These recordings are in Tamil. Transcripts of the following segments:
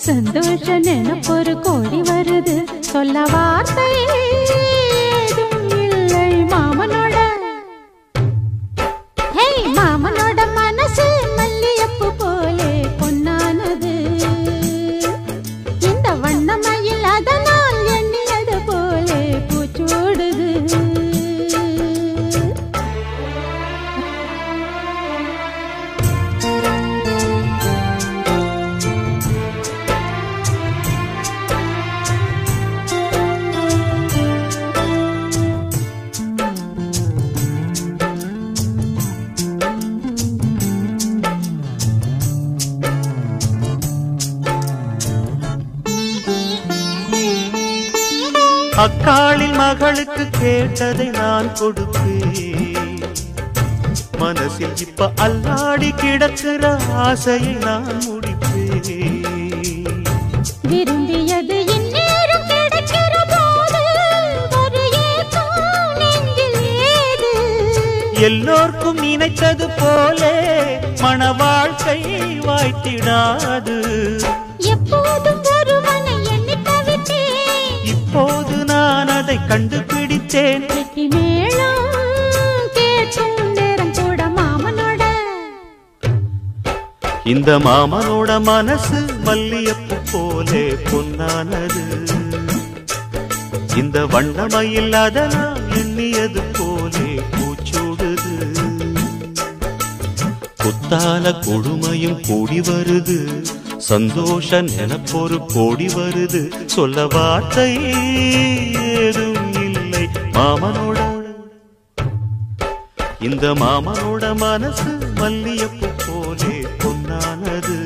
சந்தோஷ நினைப்பொரு கோடி வருது சொல்ல வார்த்தை ஏதும் இல்லை மாமனோட. ஹே மாமனோட மனசு மல்லியப்பு போலே பொன்னானது. இந்த வண்ணமயில் அதனால் எண்ணியது போலே பூச்சூடுது. அக்காளில் மகளுக்கு கேட்டதை நான் கொடுப்பேன். மனசில் இப்ப அல்லாடி கிடக்கிற ஆசையை நான் முடிப்பேன். விரும்பியது இந்நேரம் கிடைக்கிற போது ஒரு ஏக்கம் நெஞ்சில் ஏது? எல்லோர்க்கும் நினைத்தது போலே மன வாழ்க்கை வாய்த்திடாது. எப்போதும் ஒருவனை எண்ணி தவித்தேன், இப்போது நான் அதை கண்டுபிடித்தேன். கெட்டி மேளம் கேட்கும் நேரம் கூட மாமனோட. இந்த மாமனோட மனசு மல்லியப்பு போலே பொன்னானது. இந்த வண்ணமயில் அதனால் எண்ணியது போலே பூச்சூடுது. புத்தால கொடுமையும் கூடி வருது, சந்தோஷ நினைப்பொரு கோடி வருது. சொல்ல வார்த்தை ஏதும் இல்லை மாமனோட. இந்த மாமனோட மனசு மல்லியப்பு போலே பொன்னானது.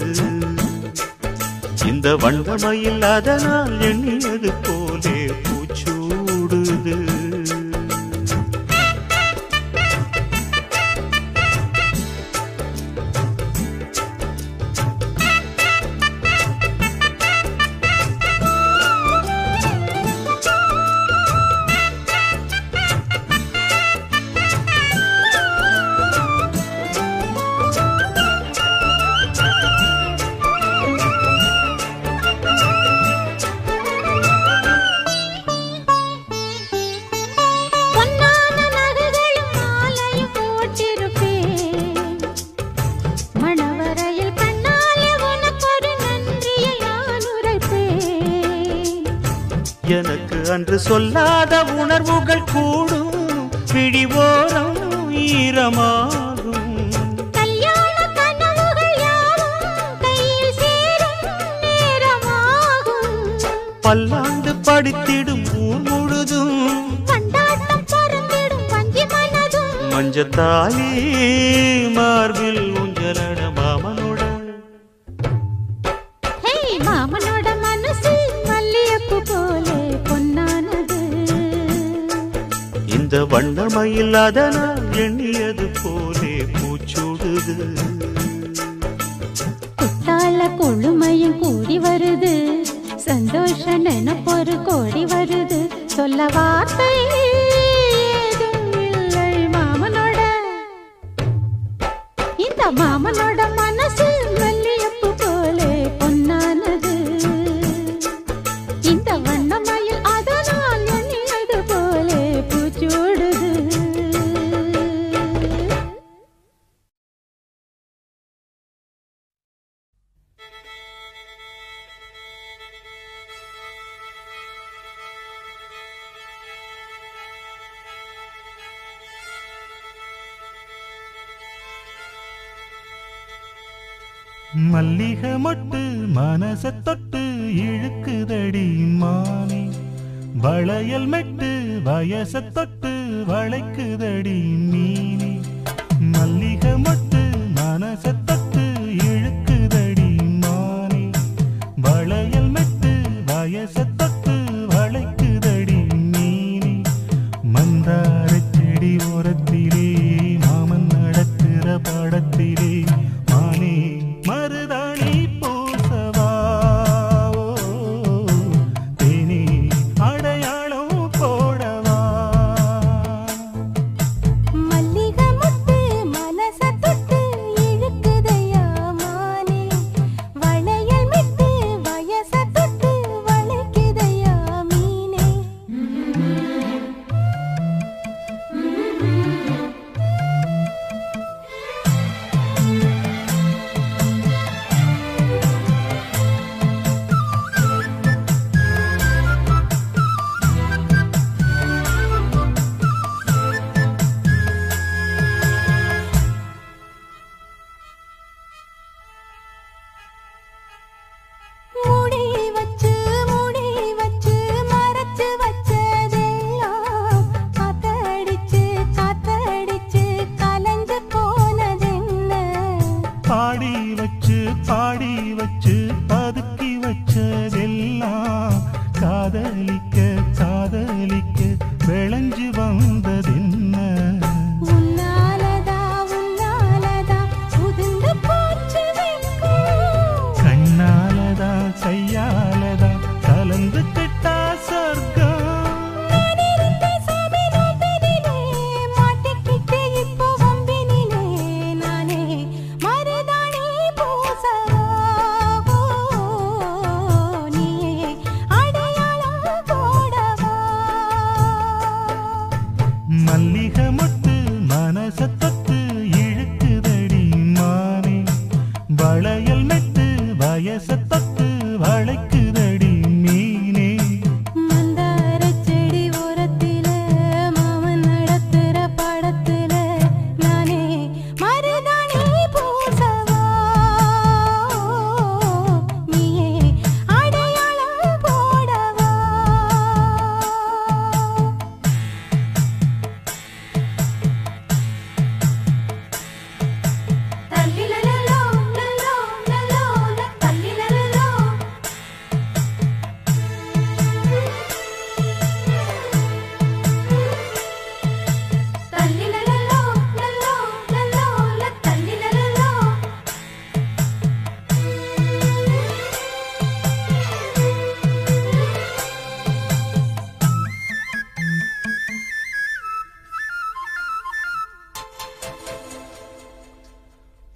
இந்த வண்ணமயில் அதனால் எண்ணியது போலே பூச்சூடுது. எனக்கு அன்று சொல்லாத உணர்வுகள் கூடும், விழிவோரம் ஈரமாகும். கல்யாண கனவுகள் யாவும் கையில் சேரும் நேரமாகும். பல்லாண்டு படித்திடும் ஊர் முழுதும் கொண்டாட்டம் பறந்திடும் வஞ்சி மனதும். மஞ்சத்தாலி மார்பில் ஊஞ்சலட மாமனோட. ஹே மாமனோட மனசு மல்லியப்பு போலே பொன்னானது. இந்த வண்ணமயில் அதனால் எண்ணியது போலே பூச்சூடுது. குத்தால கொழுமையும் கூடி வருது, சந்தோஷ நினைப்பொரு கோடி வருது. சொல்ல வார்த்தை ஏதும் இல்லை மாமனோட. இந்த மாமனோட மனசு மல்லியப்பு போலே பொன்னானது. இந்த வண்ணமயில் அதனால் எண்ணியது போலே பூச்சூடுது. மல்லிகை மொட்டு மனச தொட்டு இழுக்குதடி மானே. வளையல் மெட்டு வயச தொட்டு வளைக்குதடி மீனே. மல்லிகை மொட்டு மனச தொட்டு இழுக்குதடி மானே. வளையல் மெட்டு வயச தொட்டு வளைக்குதடி மீனே. மந்தார செடி ஓரத்திலே மாமன் நடக்கிற படத்திலே மானே மருதாணி பூசவா தேனி அடையாளம் போடவா. மல்லி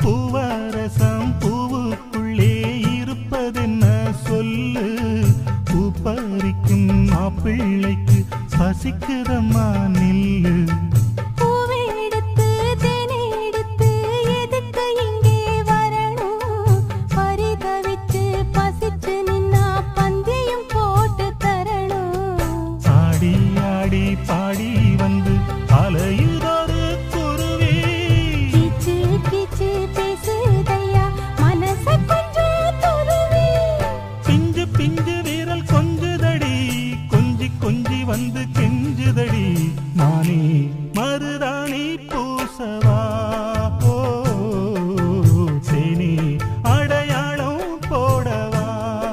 பூவரசம் பூவுக்குள்ளே இருப்பதென்ன சொல்லு பூ பறிக்கும் மாப்பிள்ளைக்கு பசிக்குதம்மா நில்லு பூவெடுத்து தேனெடுத்து எதுக்கு இங்கே வரணும் பரிதவிச்சு பசிச்சு நின்னா பந்தியும் போட்டு தரணும் ஆடி ஆடி பாடி வந்து அலையுதொரு குருவி கீச்சு கீச்சு பேசுதையா மனச கொஞ்சம் துருவி பிஞ்சு பிஞ்சு வீரல் கொஞ்சுதடி கொஞ்சி கொஞ்சி வந்து கெஞ்சுதடி நானே மருதாணி பூசவா ஓ தேனி அடையாளம் போடவா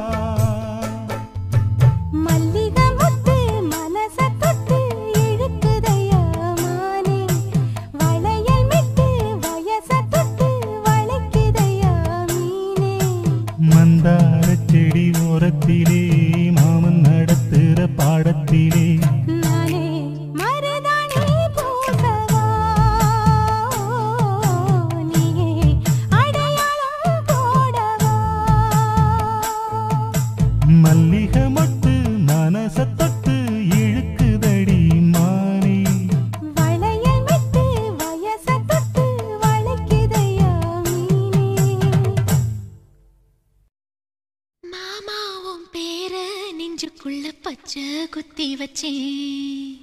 மல்லிகை முத்து மனச தொட்டு இழுக்குதையா மானே வளையல் மிட்டு வயச தொட்டு வளைக்குதையா மீனே மந்தார செடி ஓரத்திலே மாமன் நடத்துற பாடத்திலே நானே மருதாணி பூசவா நீயே அடையாளம் போடவா மல்லிகை மொட்டு மனச தொட்டு இழுக்குதடி மானே வளையல் மிட்டு வயச தொட்டு வளைக்குதையா மீனே மாமாவும் பேர நெஞ்சுக்குள்ள பச்சை குத்தி வச்சேன்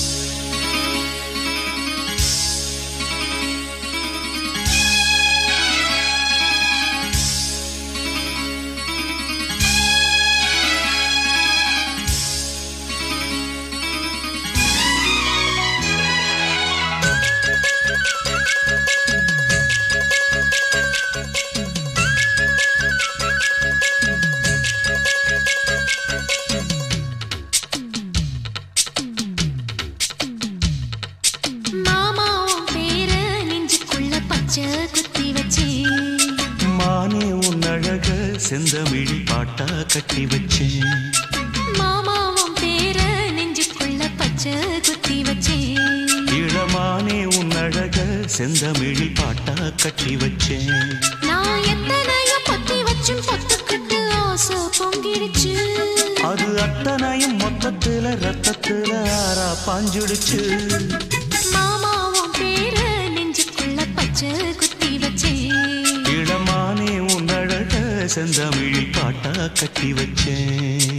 மாமாவும் பேர நெஞ்சுக்குள்ள பச்சை குத்தி வச்சேன் மானே உன் அழக செந்தமிழ் பாட்டா கட்டி வச்சேன் மாமாவும் பேர நெஞ்சுக்குள்ள பச்சை குத்தி வச்சேன் இளமானே உன் அழக செந்தமிழ் பாட்டா கட்டி வச்சேன் நான் எத்தனையோ பொத்தி வச்சும் பொத்துக்கிட்டு ஆசை பொங்கிடுச்சு அது அத்தனையும் மொத்தத்துல ரத்தத்துல ஆறா பாஞ்சுடுச்சு மாமாவும் பேர நெஞ்சுக்குள்ள பச்சை குத்தி வச்சேன் இளமானே உன் அழக செந்தமிழ் பாட்டா கட்டி வச்சேன்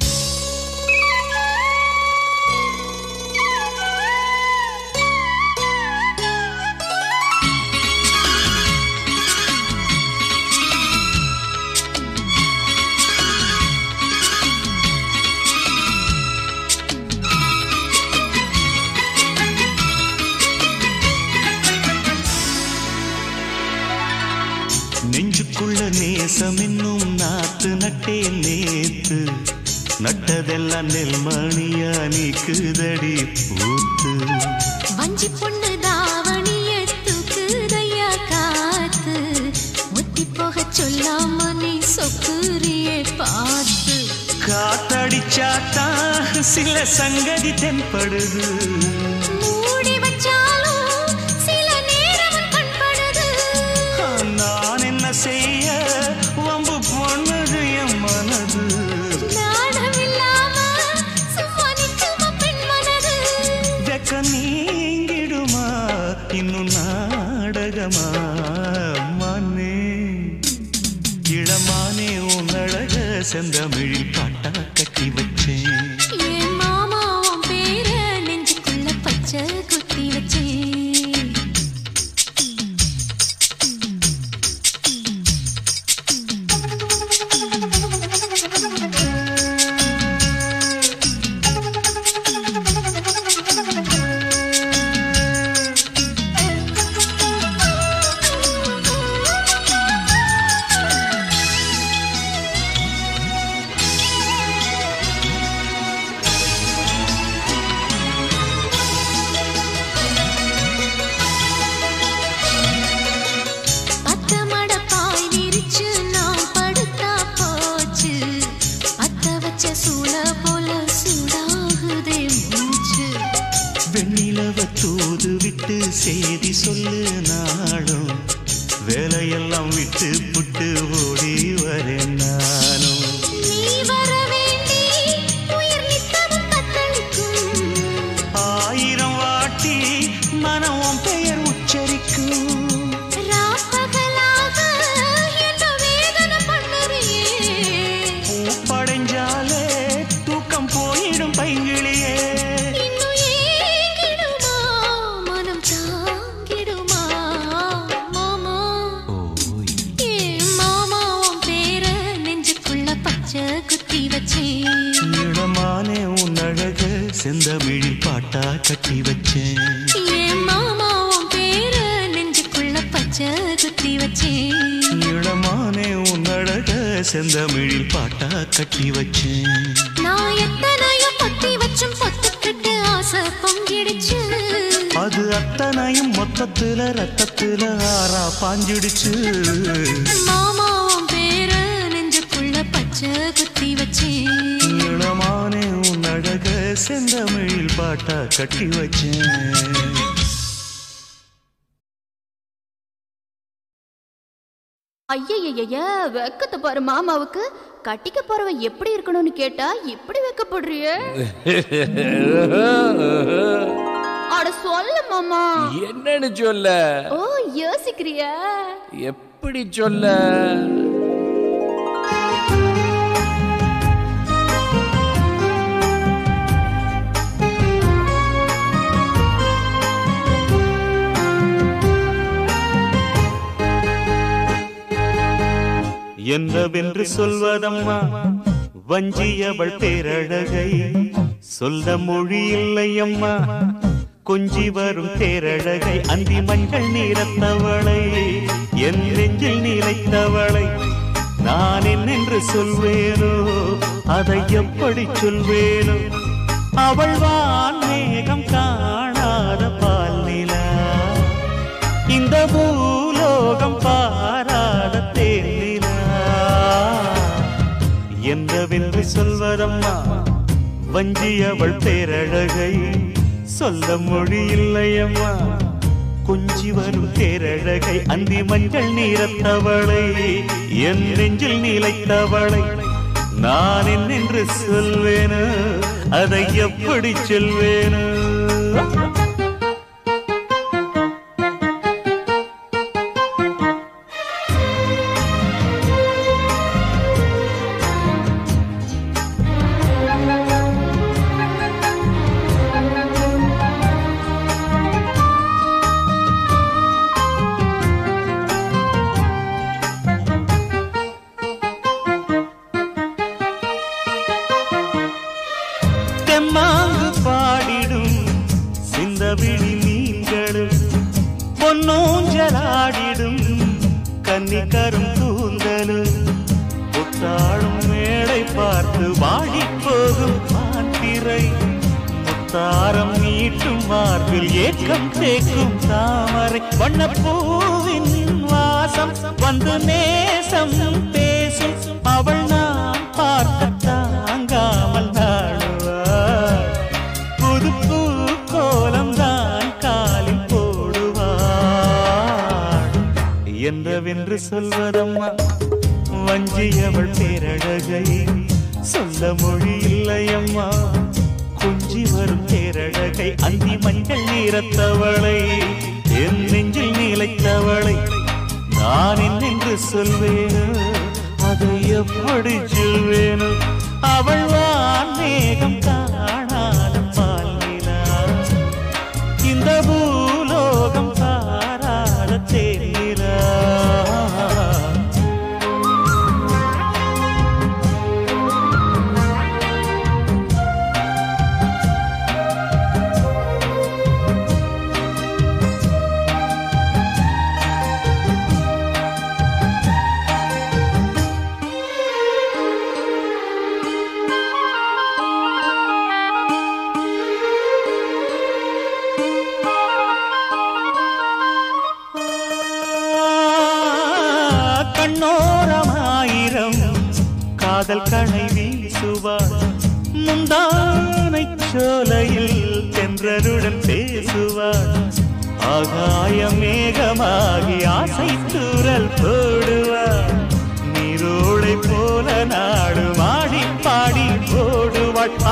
நெஞ்சுக்குள்ள நேசம் என்னும் நாத்து நட்டேன் நேத்து நட்டதெல்லாம் நெல்மணியா நீக்குதடி பூத்து வஞ்சி பொண்ணு தாவணிய தூக்குதையா காத்து ஒத்தி போக சொல்லாம நீ சொக்குரியே பார்த்து காத்தடிச்சாத்தா சில சங்கதி தென்படுது மூடி வச்சாலும் சில நேரம் கண்படுது நான் என்ன செய்ய வம்பு பொண்ணுது என் மனது நாணம் இல்லாம சும்மா நிற்குமா பெண் மனது வெக்க நீங்கிடுமா இன்னும் நாடகமா மனே இளமானே உன் அழக செந்தமிழ் பாட்டா கட்டி வச்சேன் என் மாமாவும் பேர நெஞ்சுக்குள்ள பச்சை குத்தி வச்சேன் விட்டு புட்டு ஓடி வரேன் நானும். நீ வர வேண்டி உயிர் நித்தமும் தத்தளிக்கும். 1000 வாட்டி மனம் உன் பெயர் உச்சரிக்கும். ராப்பகலாக என்ன வேதனை பண்ணுறியே. பூப்படைஞ்சாலே தூக்கம் போயிடும் பைங்கிளியே. இன்னும் ஏங்கிடுமா மனம் தாங்கிடுமா மாமா. ஏ மாமா உன் பேர நெஞ்சுக்குள்ள பச்சை குத்தி வச்சேன். இளமானே உன் அழக செந்தமிழில் பாட்டா கட்டி வச்சேன். ஏ மாமா உன் பேர நெஞ்சுக்குள்ள பச்சை குத்தி வச்சேன். இளமானே உன் அழக செந்தமிழில் பாட்டா கட்டி வச்சேன். நான் எத்தனையோ பொத்தி வச்சும் பொத்துக்கிட்டு ஆசை பொங்கிடுச்சு. அது அத்தனையும் மொத்தத்துல ரத்தத்துல ஆறா பாஞ்சிடுச்சு. மாமா உன் பேர நெஞ்சுக்குள்ள பச்சை குத்தி வச்சேன். இளமானே உன் அழக செந்தமிழில் பாட்டா கட்டி வச்சேன். ஐயய்ய வெக்கத்தை பாரு மாமாவுக்கு. கட்டிக்க போறவ எப்படி இருக்கணும்னு கேட்டா இப்படி வெக்கப்படுறிய. அட சொல்ல மாமா. என்னன்னு சொல்ல? ஓ யோசிக்கிறியா? எப்படி சொல்ல? என்னவென்று சொல்வதம்மா வஞ்சியவள் பேரழகை, சொல்ல மொழி இல்லையம்மா கொஞ்சி வரும் தேரழகை. அந்தி மஞ்சள் நீரத்தவளை, என் நெஞ்சில் நிலைத்தவளை நான் என்னென்று சொல்வேனோ, அதை எப்படி சொல்வேனோ. அவள் வான் மேகம் காணாத பால் நிலா, இந்த பூலோகம் பாராத தேன் நிலா. என்னவென்று சொல்வதம்மா வஞ்சியவள் பேரழகை, சொல்ல மொழி இல்லையம்மா கொஞ்சி வரும் தேரழகை. அந்தி மஞ்சள் நீரத்தவளை, என் நெஞ்சில் நிலைத்தவளை நான் என்னென்று சொல்வேனோ, அதை எப்படி சொல்வேனோ. தெம்மாங்கு பாடிடும் சிந்தவிழி மீன்களும், பொன்னூஞ்சலாடிடும் கன்னிக்கரும் கூந்தலும், புத்தாளும் மேடை பார்த்து வாடி போகும் மாத்திரை, முத்தாரம் நீட்டும் மார்பில் ஏக்கம் தேக்கும் தாமரை. வண்ணப்பூவின் வாசம் வந்து நேசம் பேசும், அவள் நான் பார்க்க தாங்காமல் நாடுவாள். புது பூ கோலம் தான் காலில் போடுவாள். என்னவென்று சொல்வதம்மா வஞ்சியவள் பேரழகை, சொல்ல மொழி இல்லையம்மா கொஞ்சி வரும் தேரழகை. அந்தி மஞ்சள் நீரத்தவளை, என் நெஞ்சில் நிலைத்தவளை நான் என்னென்று சொல்வேனோ, அதை எப்படி சொல்வேனோ. அவள் வான் மேகம் காணாத பால் நிலா, இந்த பூலோகம் பாராத தேன் நிலா. கண்ணோரமாயிரம் காதல் கணை வீசுவாள், முந்தானை சோலையில் தென்றலுடன் பேசுவாள். ஆகாய மேகமாகி ஆசை தூரல் போடுவாள்.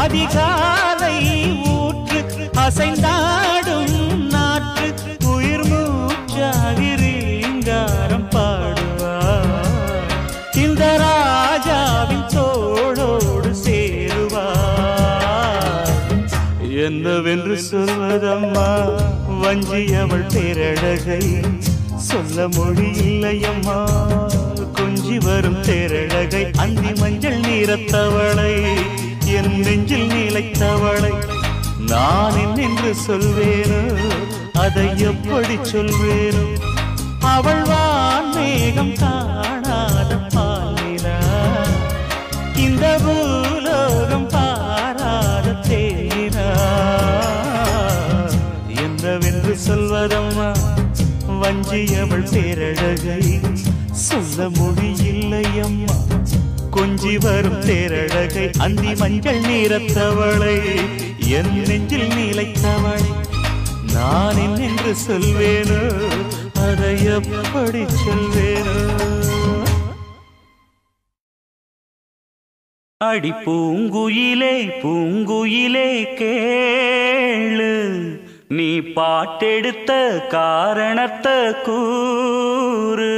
அதிகாலை ஊற்று அசைந்தாடும் நாற்று உயிர் மூச்சாகி ரீங்காரம் பாடுவார் இந்த ராஜாவின் தோளோடு சேருவார். என்னவென்று சொல்வதம்மா வஞ்சியவள் பேரழகை சொல்ல மொழி இல்லையம்மா கொஞ்சி வரும் தேரழகை அந்தி மஞ்சள் நீரத்தவளை என் நெஞ்சில் நிலைத்தவளை நான் என்னென்று சொல்வேனோ அதை எப்படி சொல்வேனோ அவள் வான்மேகம் காணாத பாலினா இந்த பூலோகம் பாராத தேனா என்னவென்று சொல்வதம்மா வஞ்சியவள் பேரழகை சொல்ல முடியில்லையம்மா கொஞ்சி வரும் தேரழகை அந்தி மஞ்சள் நீரத்தவளை என் நெஞ்சில் நிலைத்தவளை நான் என்னென்று சொல்வேனோ அதை எப்படி சொல்வேனோ. அடி பூங்குயிலே பூங்குயிலே கேளு நீ பாட்டெடுத்த காரணத்தை கூறு.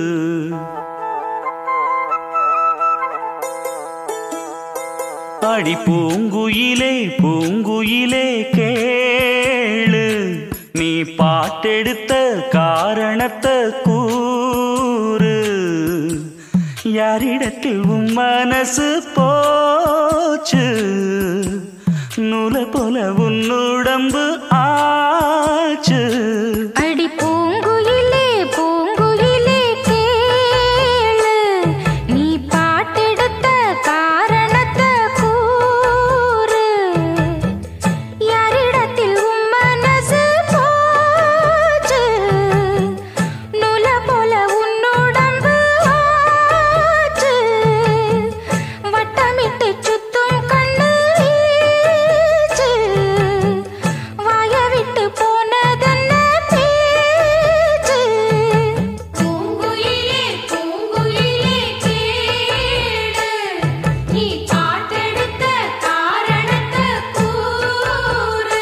அடி பூங்குயிலே பூங்குயிலே கேளு நீ பாட்டெடுத்த காரணத்தை கூறு. யாரிடத்தில் உன் மனசு போச்சு நூலை போல உன் உடம்பு ஆச்சு. அடி பூங்குயிலே பூங்குயிலே கேளு நீ பாட்டெடுத்த காரணத்தை கூறு. யாரிடத்தில் உன் மனசு போச்சு நூல போல உன் உடம்பு ஆச்சு. வட்டமிட்டு சுத்தும் கண்ணு வீச்சு வாய விட்டு போனதென்ன பேச்சு. பூங்குயிலே பூங்குயிலே கேளு நீ பாட்டெடுத்த காரணத்தை கூறு.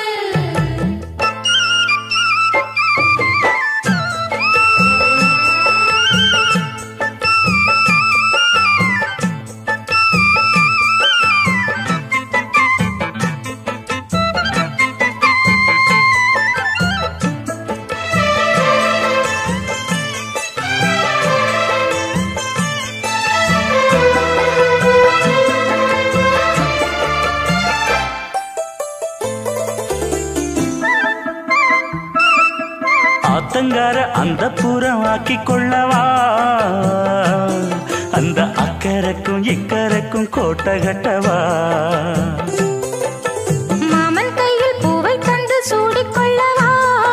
ஆத்தங்கார அந்த புறம் ஆக்கி கொள்ளவா அந்த அக்கறைக்கும் இக்கரைக்கும் கோட்டை கட்டவா. மாமன் கையில் பூவை தந்து சூடிக்கொள்ளவா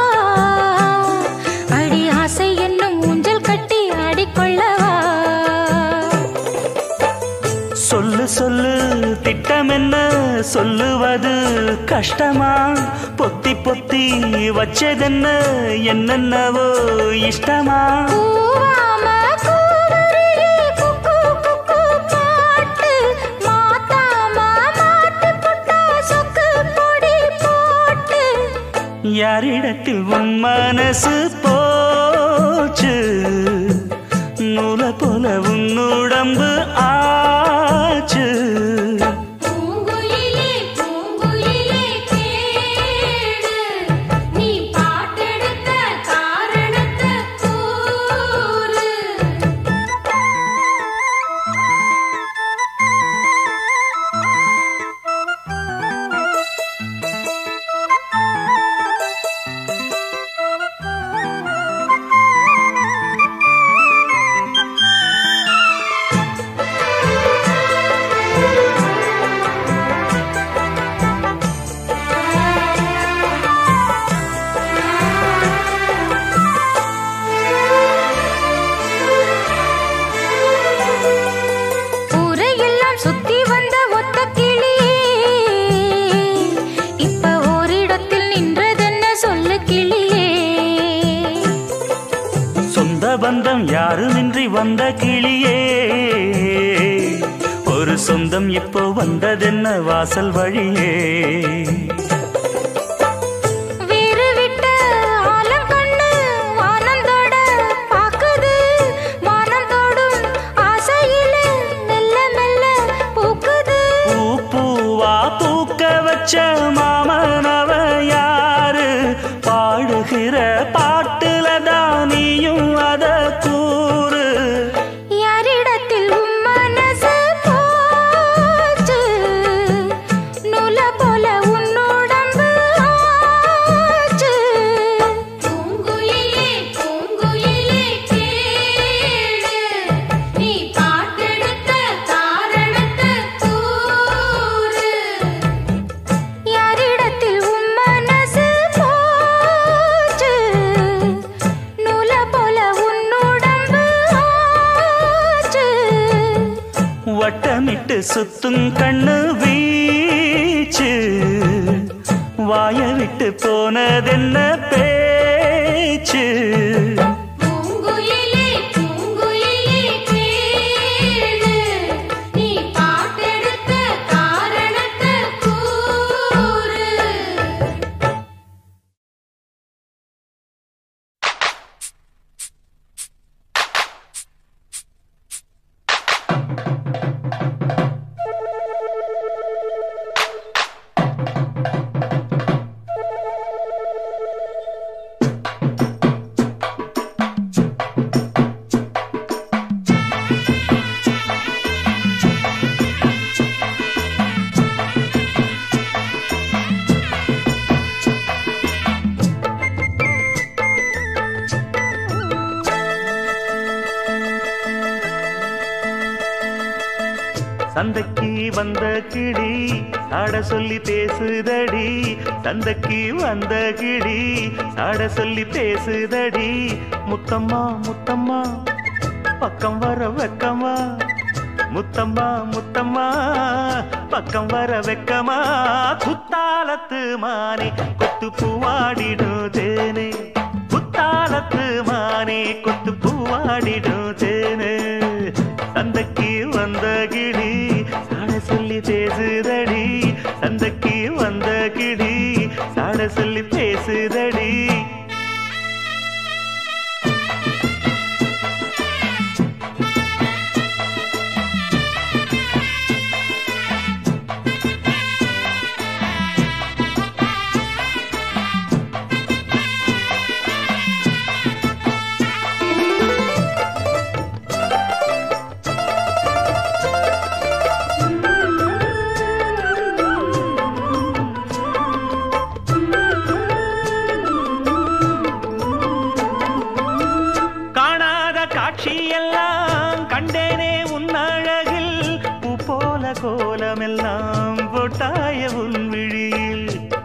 அடி ஆசை என்னும் ஊஞ்சல் கட்டி ஆடிக்கொள்ளவா. சொல்லு சொல்லு திட்டம் என்ன சொல்லுவது கஷ்டமா பொத்தி பொத்தி வச்சதென்ன என்னென்னவோ இஷ்டமா. கூவாம கூவருகே குக்கு குக்கு பாட்டு மாத்தாம மாட்டு புட்டா சொக்கு பொடி போட்டு. யாரிடத்தில் உன் மனசு போச்சு நூலை போல உன் உடம்பு ஆச்சு. பூங்குயிலே பூங்குயிலே கேளு நீ பாட்டெடுத்த காரணத்தை கூறு. ஊரையெல்லாம் சுத்தி வந்த ஒத்த கிளியே இப்ப ஓரிடத்தில் நின்றதென்ன சொல்லு கிளியே. சொந்த பந்தம் யாருமின்றி வந்த கிளியே ஒரு ஒரு சொந்தம் இப்போ வந்ததென்ன வாசல் வழியே. மாமனவ யாரு பாடுகிற பாட்டுல தானியும் அத கூறு. யாரிடத்தில் உன் மனசு போச்சு நூல போல உன்னுடம்பு ஆச்சு. பூங்குயிலே பூங்குயிலே கேளு நீ பாட்டெடுத்த காரணத்தை கூறு. யாரிடத்தில் உன் மனசு போச்சு நூல போல உன்னுடம்பு ஆச்சு. வட்டமிட்டு சுத்தும் கண்ணு வீச்சு வாய விட்டு போனதென்ன பேச்சு. பூங்குயிலே பூங்குயிலே கேளு நீ பாட்டெடுத்த காரணத்தை கூறு. சந்தைக்கு வந்த கிளி சாட சொல்லி பேசுதடி. சந்தைக்கு வந்த கிளி சாட சொல்லி பேசுதடி. முத்தம்மா முத்தம்மா பக்கம் வர வெக்கமா. முத்தம்மா முத்தம்மா பக்கம் வர வெக்கமா. குத்தாலத்து மானே கொத்து பூவாடிடும் தேனே. குத்தாலத்து மானே கொத்து பூவாடிடும் தேனே. சந்தைக்கு வந்த கிளி சாட சொல்லி பேசுதடி. சந்தைக்கு வந்த கிளி சாட சொல்லி பேசுதடி. காட்சியெல்லாம் கண்டேனே உன் அழகில். பூ போல கோலமெல்லாம் போட்டாய உன் விழியில்.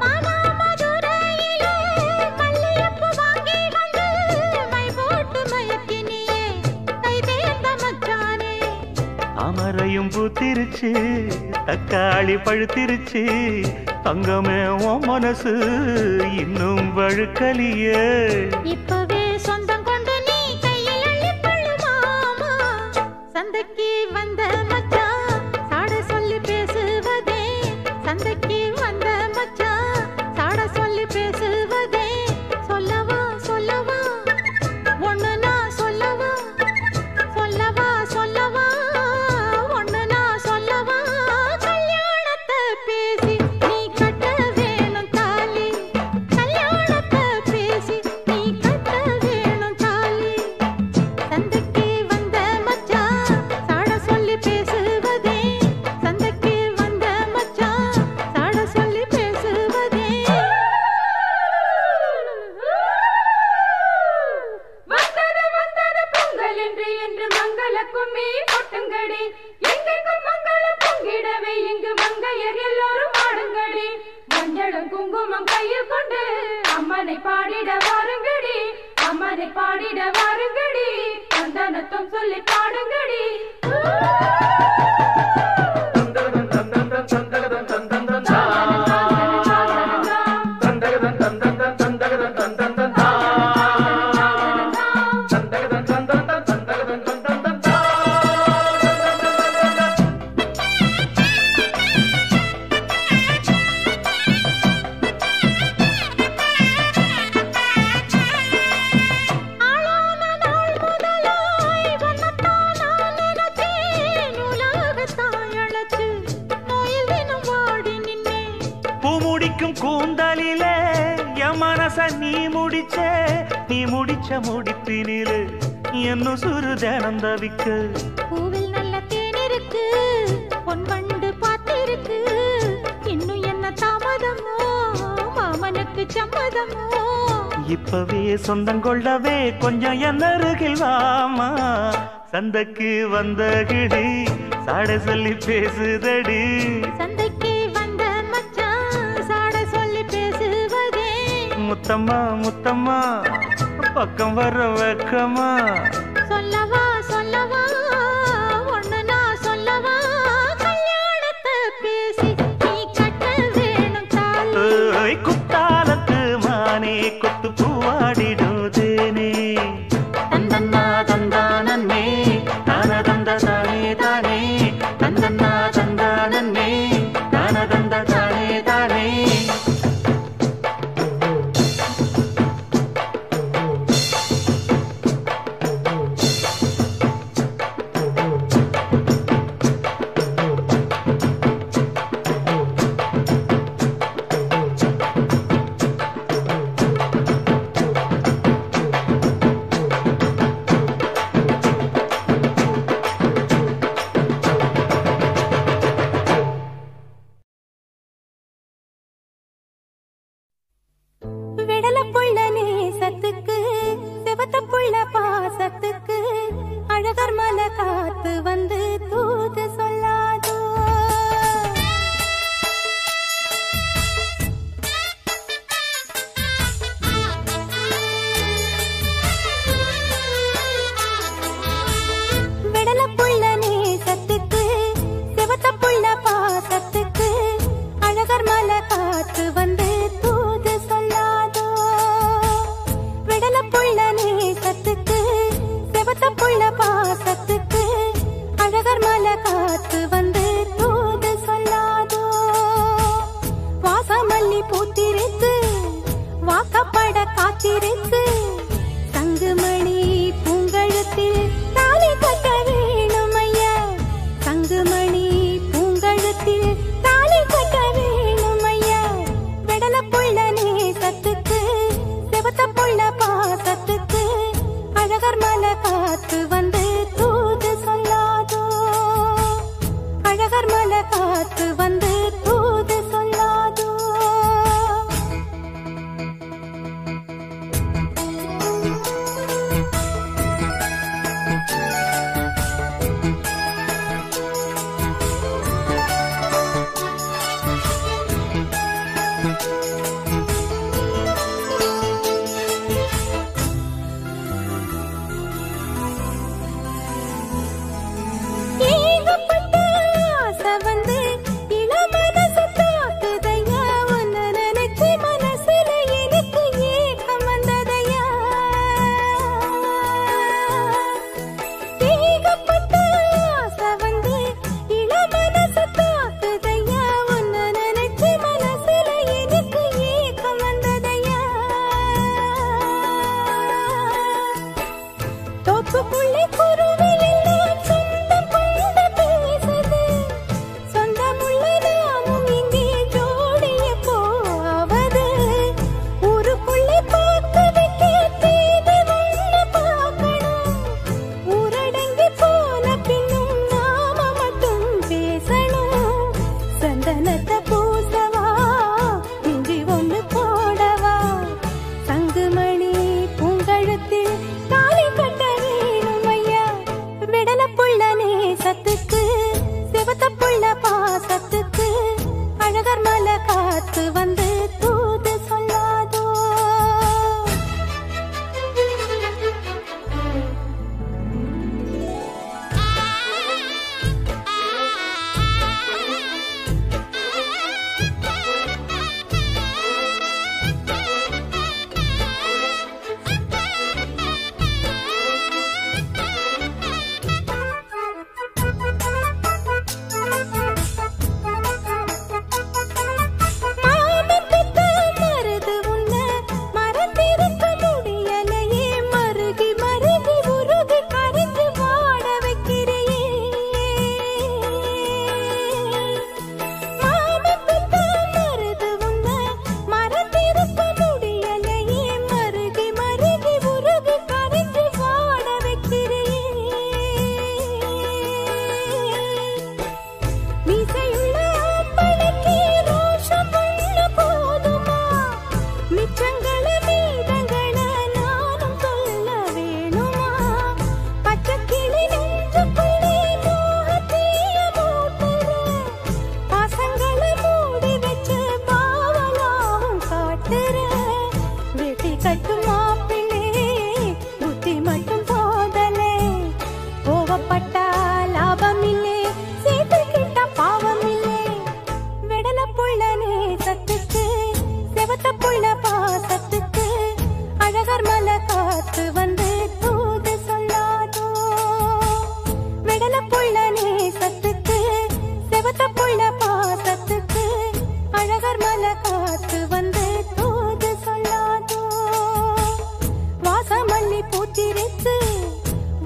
அமரையும் பூத்திருச்சு தக்காளி பழுத்திருச்சு. தங்கமே உன் மனசு இன்னும் வழுக்கலியே. இப்பவே சொந்தம் கொண்டு நீ கையில் அள்ளிப்பள்ளு மாமா. சந்தைக்கு வந்த மச்சான் சாட சொல்லி பேசுவதே. சந்தைக்கு வந்த மச்சான் சாட சொல்லி பேசுவதே. சொல்லவா சொல்லவா ஒண்ணு நான் சொல்லவா. சொல்லவா சொல்லவா ஒண்ணு நான் சொல்லவா. கல்யாணத்தை பேசி நீ கட்ட வேணும் தாலி. கல்யாணத்தை பேசி நீ கட்ட வேணும் தாலி. சந்தைக்கு வந்த மச்சான் சாட சொல்லி பேசுவதே. சந்தைக்கு வந்த மச்சான் சாட சொல்லி பேசுவதே. வந்தது வந்தது பொங்கல் என்று மங்கள கும்மி கொட்டுங்கடி. எங்கெங்கும் மங்களம் பொங்கிடவே இங்கு மங்கையர் எல்லோரும் ஆடுங்கடி. மஞ்சளும் குங்குமம் கையில் கொண்டு அம்மனை பாடிட வாருங்கடி. அம்மனை பாடிட வாருங்கடி. சந்தனத்தும் சொல்லி பாடுங்கடி. முடிப்பினிலே என்ன சுரு தினம் தவிக்க பூவில் நல்ல தேன் இருக்கு பொன் வண்டு பார்த்திருக்கு இன்னும் என்ன தாமதமோ மாமனுக்கு சம்மதமோ இப்பவே சொந்தம் கொள்ளவே கொஞ்சம் என் அருகில் வாமா சந்தைக்கு வந்த கிடி சாட சொல்லி பேசுதடி சந்தைக்கு வந்த மச்சான் சாட சொல்லி பேசுவதே முத்தம்மா முத்தம்மா பக்கம் வர வெக்கமா சொல்லவா சொல்லவா ஒண்ணு நான் சொல்லவா கல்யாணத்தை பேசி நீ கட்ட வேணும் தாலி குத்தாலத்து மானே கொத்து பூவாடிடுதேனே தந்தன்னா தந்தானே தான தந்த தானே தானே தந்தன்னா தந்தானே தான தந்த தானே தானே விடல புள்ள நேசத்துக்கு செவத்த புள்ள பாசத்துக்கு அழகர் மலை காத்து வந்து தூது சொல்லாதோ விடல புள்ள நேசத்துக்கு செவத்த புள்ள பாசத்துக்கு அழகர் மலை காத்து வந்து தூது சொல்லாதோ விடல புள்ள நேசத்துக்கு செவத்த புள்ள பாசத்துக்கு அழகர் மலை காத்து வந்து தூது சொல்லாதோ வாசமல்லி பூத்திருக்கு வாக்கப்பட காத்திருக்கு தங்குமணி பூங்கழுத்தில் தாலி கட்ட வேணும் ஐயா தங்குமணி பூங்கழுத்தில் தாலி கட்ட வேணும் ஐயா விடல புள்ள நேசத்துக்கு செவத்த புள்ள பாசத்துக்கு அழகர் மலை காத்து வந்து தூது சொல்லாதோ அழகர் மலை காத்து வந்து தூது சொல்லாதோ ஏகப்பட்ட ஆசை வந்து இளமனசு தாக்குதையா உன்னை நினைச்சு மனசுல எனக்கு ஏக்கம் வந்ததையா ஏகப்பட்ட ஆசை வந்து இளமனசு தாக்குதையா உன்னை நினைச்சு மனசுல எனக்கு ஏக்கம் வந்ததையா தோப்புக்குள்ளே குருவி எல்லாம் சொந்தம் கொண்டு பேசுது சொந்தமுள்ள நாமும் இங்கே ஜோடிய போவது ஊருக்குள்ளே பார்த்து வைக்க தேடி ஒண்ணு பார்க்கணும் ஊரடங்கி போன பின்னும் நாம மட்டும் பேசணும் சந்தனத்தை பூசவா இஞ்சி ஒண்ணு போடவா தங்குமணி பூங்கழுத்தில் தாலி கட்ட வேணும் ஐயா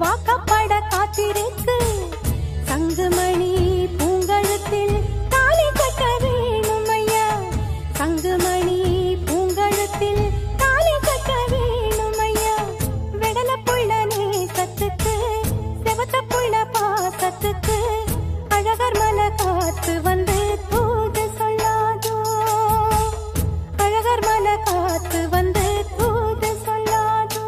வாக்கப்பட காத்திருக்கு சங்குமணி பூங்கழுத்தில் தாலி கட்ட வேணும் ஐயா சங்குமணி பூங்கழுத்தில் தாலி கட்ட வேணும் ஐயா வெடல புள்ள நேசத்துக்கு செவத்த புள்ள பாசத்துக்கு அழகர் மலை காத்து வந்து தூது சொல்லாதோ அழகர் மலை காத்து வந்து தூது சொல்லாதோ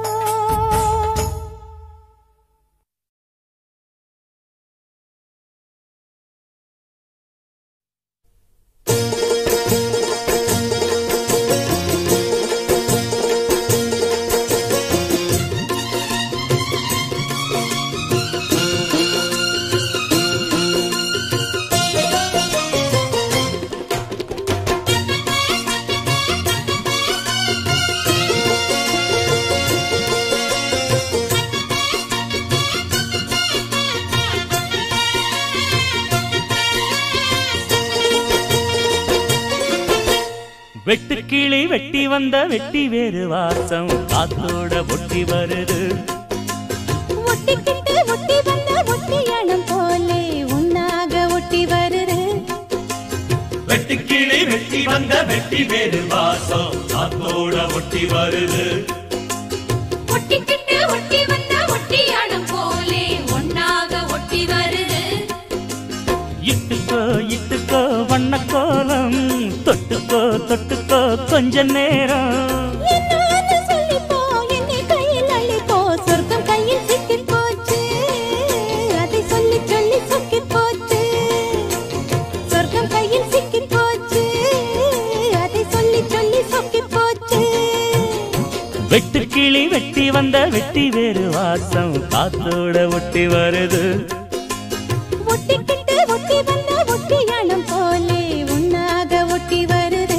வெட்டு கிளி வெட்டி வந்த வெட்டி வேறு வாசம் காத்தோட ஒட்டி வருது ஒட்டிக்கிட்டு ஒட்டி வந்த ஒட்டியானம் போலே உன்னாக ஒட்டி வருது வெட்டு கிளி வெட்டி வந்த வெட்டி வேறு வாசம் காத்தோட ஒட்டி வருது ஒட்டிக்கிட்டு ஒட்டி வந்த ஒட்டியானம் போலே ஒன்னாக ஒட்டி வருது இட்டுக்கோ இட்டுக்கோ வண்ண கோலம் தொட்டுக்கோ தொட்டுக்கோ கொஞ்ச நேரம் என்னான்னு சொல்லிப்போ என்னை கையில் அள்ளிப்போ சொர்க்கம் கையில் சிக்கி போச்சு அதை சொல்லி சொல்லி சொக்கி போச்சு சொர்க்கம் கையில் சிக்கி போச்சு அதை சொல்லி சொல்லி சொக்கி போச்சு வெட்டு கிளி வெட்டி வந்த வெட்டி வேறு வாசம் காத்தோட ஒட்டி வருது ஒட்டிக்கிட்டு ஒட்டி வந்த ஒட்டியானம் போலே உன்னாக ஒட்டி வருது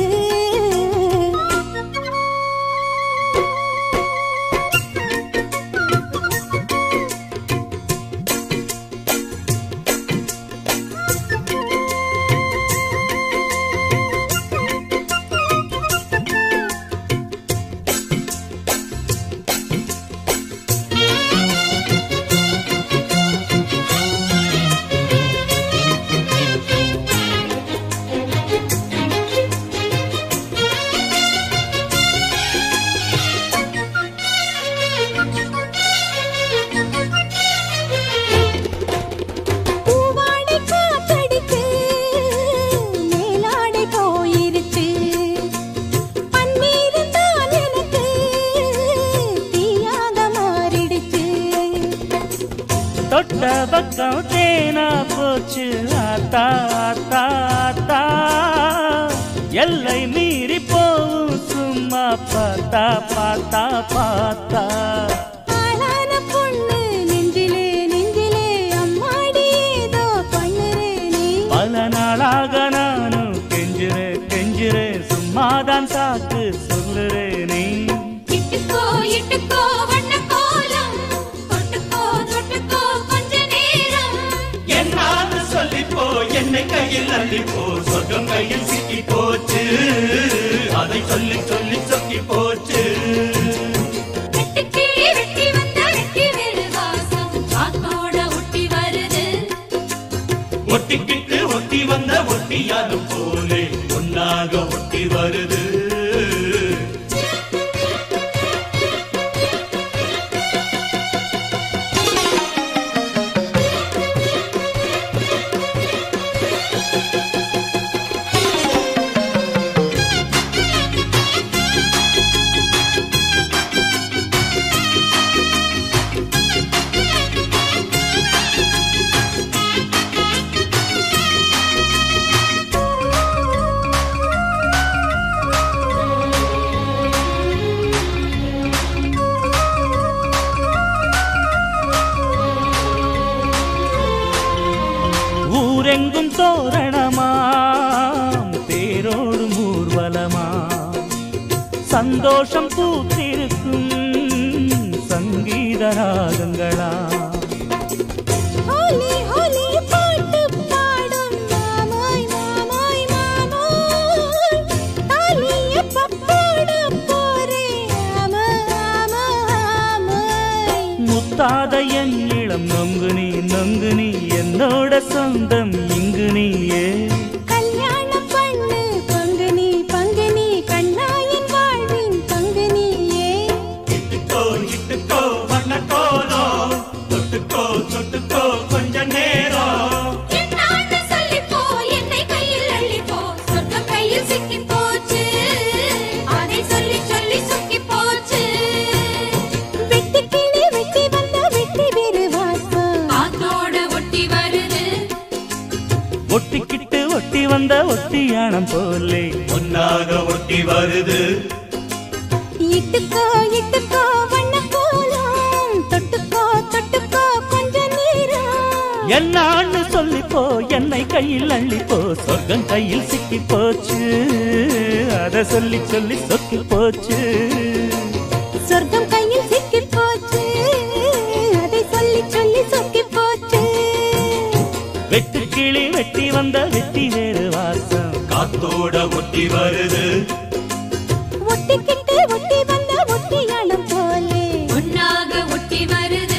பூவாடை காத்தடிச்சு மேலாடை போயிருச்சு பன்னீர் தான் எனக்கு தீயாக மாறிடுச்சு தொட்ட பக்கம் தேனா போச்சு ஆத்தா ஆத்தா ஆத்தா எல்லை மீறி போவும் சும்மா பார்த்தா பார்த்தா பார்த்தா ஆளான பொண்ணு நெஞ்சிலே நெஞ்சிலே அம்மாடி ஏதோ பண்ணுறே நீ பல நாளாக நானும் கெஞ்சுறே கெஞ்சுறே சும்மாதான் சாக்கு சொல்லுறே நீ இட்டுக்கோ இட்டுக்கோ வண்ண கோலம் தொட்டுக்கோ தொட்டுக்கோ கொஞ்ச நேரம் என்னான்னு சொல்லிப்போ என்னை கையில் அள்ளிப்போ சொர்க்கம் கையில் சிக்கி போச்சு அதை சொல்லி சொல்லி சொக்கி போச்சு வெட்டுக்கிளி வெட்டி வந்த வெட்டி வேறு வாசம் காத்தோட ஒட்டி வருது ஒட்டிக்கிட்டு ஒட்டி வந்த ஒட்டியானம் போலே ஒன்னாக ஒட்டி வருது ஊரெங்கும் தோரணமாம் தேரோடும் ஊர்வலமாம் சந்தோஷம் பூத்திருக்கும் சங்கீத ராகங்களா ஹோலி ஹோலி பாட்டு பாடும் மாமாய் மாமாய் மாமாய் தாலிய பப்போட போரே ஆமா ஆமா ஆமாய் முத்தாத என் என் இளம் நொங்கு நீ என்னோட சொந்தம் இங்கு நீயே. கல்யாணம் பண்ணு பங்கு நீ கண்ணாயின் வாழ்வின் பங்கு நீயே. இட்டுக்கோ வண்ணக்கோலோ தொட்டுக்கோ கொஞ்ச நேரம். என்னான்னு சொல்லிப்போ என்னை கையில் அள்ளிப்போ சொர்க்கம் கையில் சிக்கி போச்சு அதை சொல்லி சொல்லி சொக்கி போச்சு. வெட்டி கிளி வெட்டி வந்த வெட்டி வேறு வாசம் காத்தோட ஒட்டி வருது ஒட்டிக்கிட்டு ஒட்டி வந்த ஒட்டியானம் போலே ஒன்னாக ஒட்டி வருது. இட்டுக்கோ வண்ணக்கோலம் தொட்டுக்கோ கொஞ்ச நேரம். என்னான்னு சொல்லிப்போ என்னை கையில் அள்ளிப்போ சொர்க்கம் கையில் சிக்கி போச்சு அதை சொல்லி சொல்லி சொக்கி போச்சு. சொர்க்கம் கையில் சிக்கி போச்சு அதை சொல்லி சொல்லி சொக்கி போச்சு. வெட்டு கிளி வெட்டி வந்த வெட்டி வேறு வாசம் காத்தோட ஒட்டி வருது. ஒட்டிக்கிட்டு ஒட்டி வந்த ஒட்டியானம் போலே ஒன்னாக ஒட்டி வருது.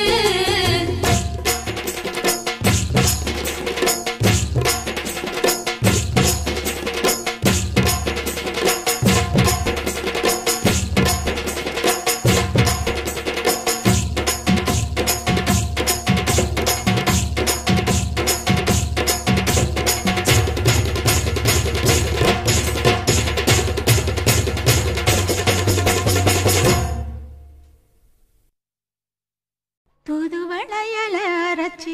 தூதுவளையல அரைச்சி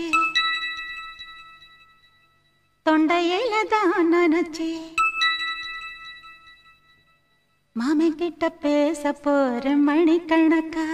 தொண்டையில தான் நினைச்சி மாமன் கிட்ட பேச போற மணிக்கணக்கா.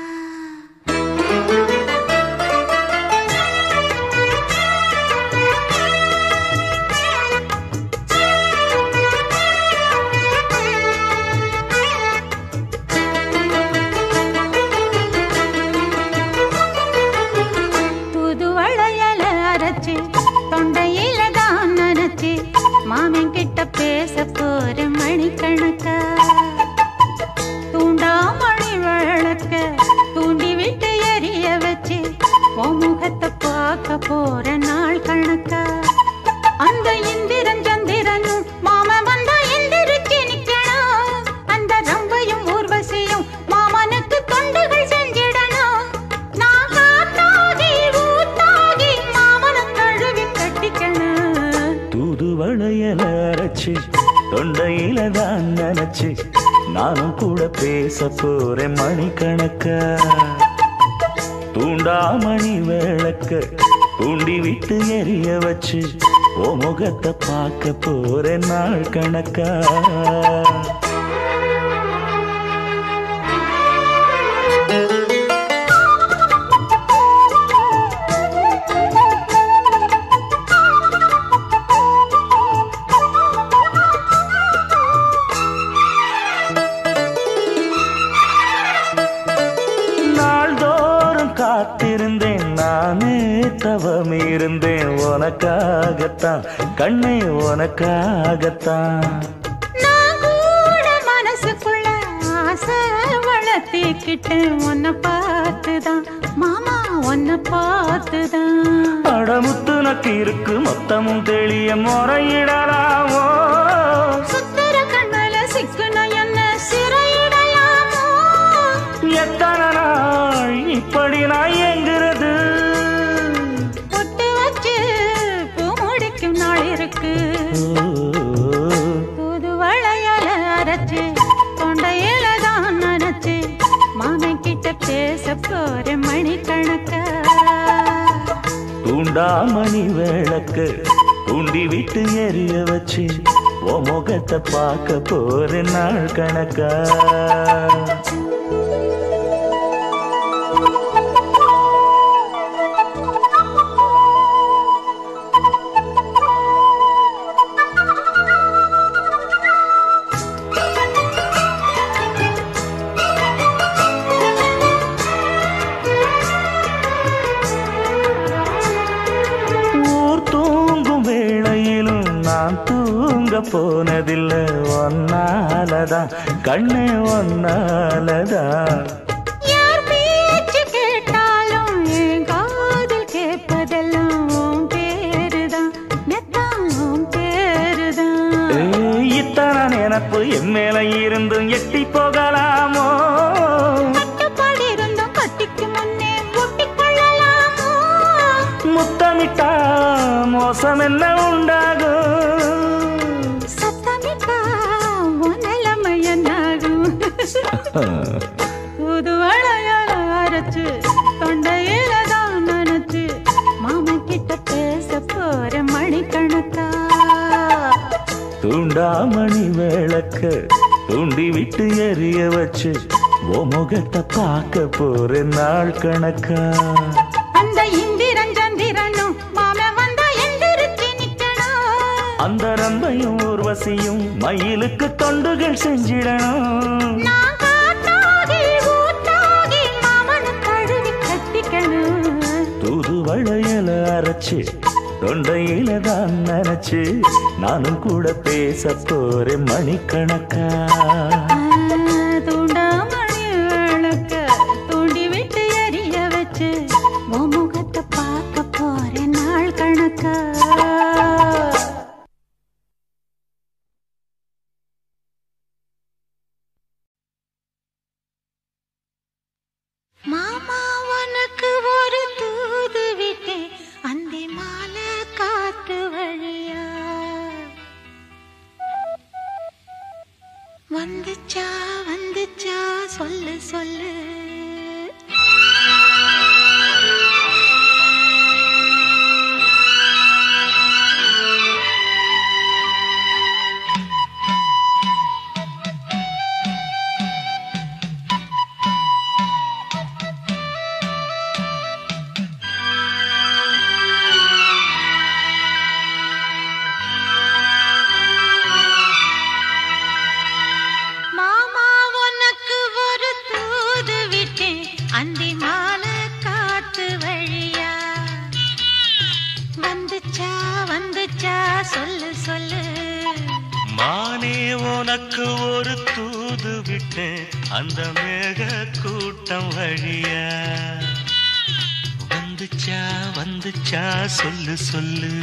தூதுவளையல அரைச்சி தொண்டையில தான் நினைச்சி மாமன் கிட்ட பேச போற மணிக்கணக்கா. தூண்டாமணி விளக்க தூண்டி விட்டு எரிய வச்சு உன் முகத்தை பார்க்க போற நாள் கணக்கா. அந்த இந்திரன் சந்திரனும் மாமன் வந்தா எந்திரிச்சு நிக்கணும். அந்த ரம்பையும் ஊர்வசியும் மாமனுக்கு தொண்டுகள் செஞ்சிடணும். நான் காத்தாகி ஊத்தாகி மாமனை கழுவி கட்டிக்கணும். தூதுவளையல அரைச்சி தொண்டையில தான் நினைச்சு நானும் கூட பேச போறேன் மணிக்கணக்கா. தூண்டாமணி விளக்க தூண்டி விட்டு எரிய வச்சு ஓ முகத்தை பார்க்க போறேன் நாள் கணக்கா. நாள்தோறும் காத்திருந்தேன் நானே தவம் இருந்தேன் உனக்காகத்தான் கண்ணே உனக்காகத்தான். நான் கூட மனசுக்குள்ள ஆசை வளர்த்திக்கிட்டேன் உன்னை பார்த்துதான் மாமா உன்னை பார்த்துதான். அடமுத்து நக்கு இருக்கு மொத்தமும் தெளிய முறையிடலாமோ. சுத்தர கண்ணல சிக்குன என்ன சிறையிடலாமோ. எத்தனை நாள் இப்படி நான் எங்கிறது பொட்டு வச்சு பூ முடிக்கும் நாள் இருக்கு. தூதுவளையல அரைச்சு தொண்டையில தான் நினைச்சு மாமன் கிட்ட பேச போற மணிக்கணக்கா. தூண்டாமணி விளக்க தூண்டி விட்டு எரிய வச்சு ஓ முகத்தை பார்க்க போற நாள் கணக்கா. போனதில்லை ஒன்னாலதான் கண்ணே ஒன்னாலதான். யார் பேச்சு கேட்டாலும் நினப்பு என் மேல இருந்தும் எட்டி போகலாமோ? கட்டுப்பாடு இருந்தும் கட்டிக்கு முன்னே ஒட்டிக் கொள்ளலாமோ? முத்தமிட்டா மோசம் என்ன உண்டாகும்? சத்தமிட்டா உன் நிலைமை என்னாகும்? புது வளையல அரைச்சு தொண்டையில தான் நினைச்சு மாமன் கிட்ட பேச போற மணிக்கணக்கா. தூண்டாமணி விளக்க தூண்டி விட்டு எரிய வச்சு ஓ முகத்தை பார்க்க போற நாள் கணக்கா. அந்த இந்திரன் சந்திரனும் மாமன் வந்தா எந்திரிச்சு நிக்கணும். அந்த ரம்பையும் ஊர்வசியும் மயிலுக்கு தொண்டுகள் செஞ்சிடணும். நான் காத்தாகி ஊத்தாகி மாமனை தழுவி கட்டிக்கணும். தூது வளையல அரைச்சு தொண்டையில தான் நினைச்சு நானும் கூட பேச போறேன் மணிக்கணக்கா. தூண்டாமணி விளக்க தூண்டி விட்டு எரிய வச்சு உன் முகத்தை பார்க்க போற நாள் கணக்கா. மாமா உனக்கு ஒரு தூது விட்டேன் அந்தி மாலை காத்து வழியா. வந்துச்சா வந்துச்சா சொல்லு சொல்லு. மாமா உனக்கு ஒரு தூது விட்டேன் அந்தி மாலை காத்து வழியா. வந்துச்சா வந்துச்சா சொல்லு சொல்லு. மானே உனக்கு ஒரு தூது விட்டேன் அந்த மேக கூட்டம் வழியா. வந்துச்சா வந்துச்சா சொல்லு சொல்லு.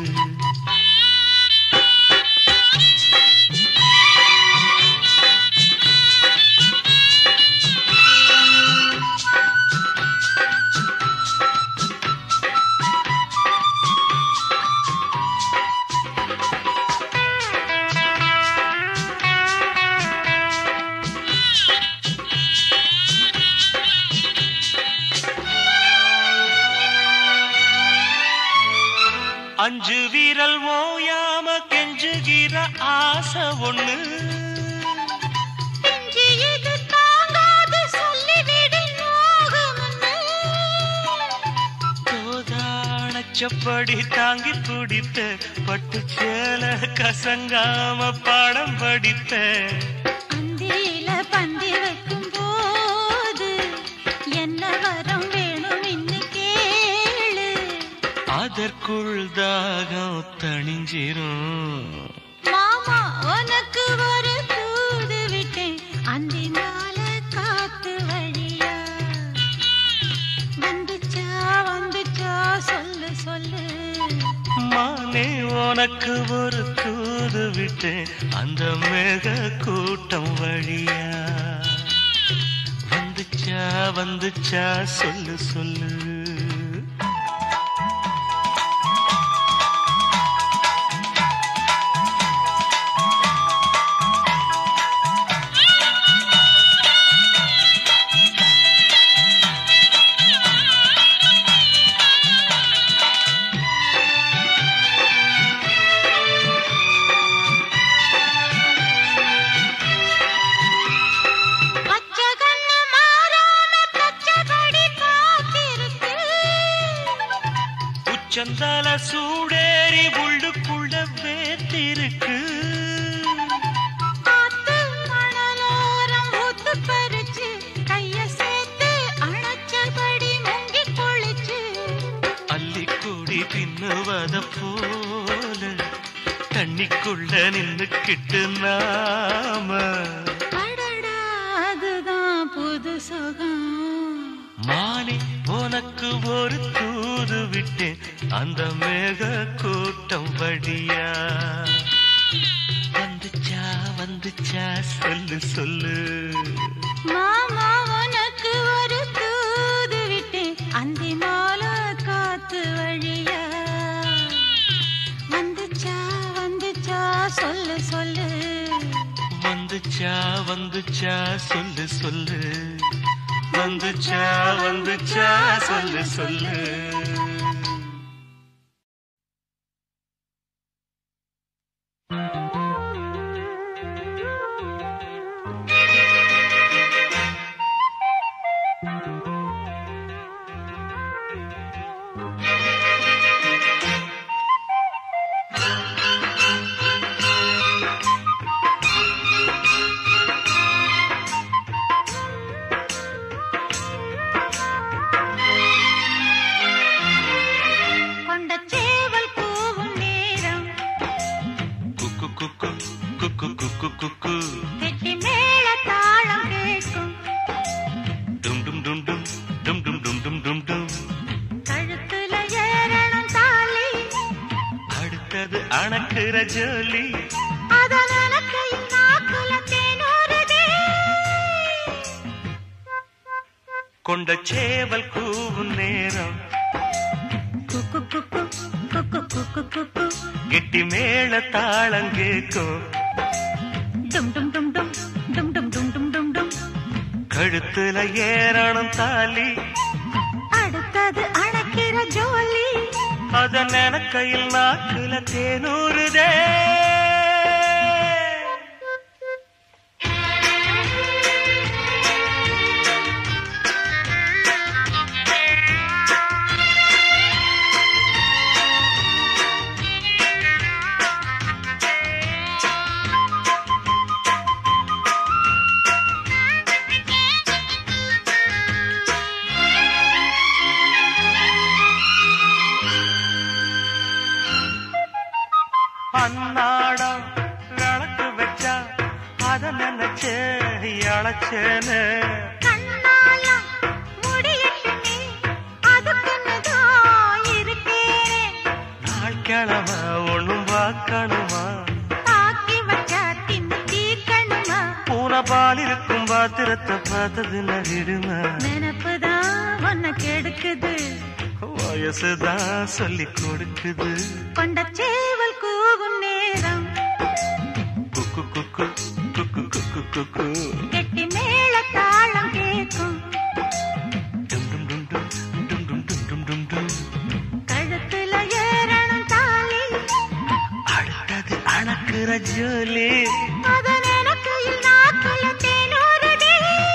அஞ்சு வீரல் ஓயாம கெஞ்சுகிற ஆசை ஒண்ணு. நெஞ்சு இது தாங்காது சொல்லிவிடு நோகமுன்னு. கோதானச்சப்படி தாங்கி பிடித்த பட்டு சேல கசங்காம பாடம் படித்த. அந்தியில பந்தி வைக்கும் போது என்ன வரம் வேணும் இன்னு கேளு. அதற்குள் தாகம் தணிஞ்சிரும். மாமா உனக்கு ஒரு தூது விட்டேன் அந்தி மாலை காத்து வழியா. வந்துச்சா வந்துச்சா சொல்லு சொல்லு. மானே உனக்கு ஒரு தூது விட்டேன் அந்த மேக கூட்டம் வழியா. வந்துச்சா வந்துச்சா சொல்லு சொல்லு. பச்சை கண்ணு மாறாம பச்சை கொடி காத்திருக்கு. உச்சந்தால சூடேறி உள்ளுக்குள்ள வேத்திருக்கு. காத்து மணலோரம் ஊத்து பறிச்சு கைய சேர்த்து அணைச்சபடி முங்கி குளிச்சு. அள்ளிக்கூடி பின்னுவத போல தண்ணிக்குள்ள நின்னுக்கிட்டு நாம. அடடா அதுதான் புது சுகம். மானே உனக்கு ஒரு தூது விட்டேன் அந்த மேக கூட்டம் வழியா. வந்துச்சா வந்து வந்துச்சா சொல்லு சொல்லு மாமா உனக்கு ஒரு தூது விட்டேன் அந்தி மாலை காத்து வழியா வந்துச்சா வந்துச்சா சொல்லு சொல்லு வந்துச்சா வந்துச்சா சொல்லு சொல்லு வந்துச்சா வந்துச்சா சொல்லு சொல்லு ஜோலி கொண்ட சேவல் கூவும் நேரம் கெட்டி மேள தாளம் கேட்கும் கழுத்துல ஏறணும் தாலி அடுத்தது அணைக்கிற ஜோலி அத நினைக்கையில் நாக்குல தேனூறுதே அன்னாடம் விளக்கு வச்சா அத நினைச்சே அழைச்சேன்னு நாள் கிழமை ஒண்ணும் பார்க்கணுமா பூனை பால் இருக்கும் பாத்திரத்தை பார்த்தது நடிடுமா நினப்புதான் உன்னை கெடுக்குது வயசுதான் சொல்லி கொடுக்குது கொண்ட சேவல் கூவும் நேரம் குக்கு குக்கு குக்கு குக்கு குக்கு கெட்டி மேள தாளம் கேட்கும் டும் டும் டும் டும் டும் டும் டும் டும் டும் டும் கழுத்துல ஏறணும் தாலி அடுத்தது அணக்குற ஜோலி அத நினைக்கையில் நாக்குல தேனூறுதே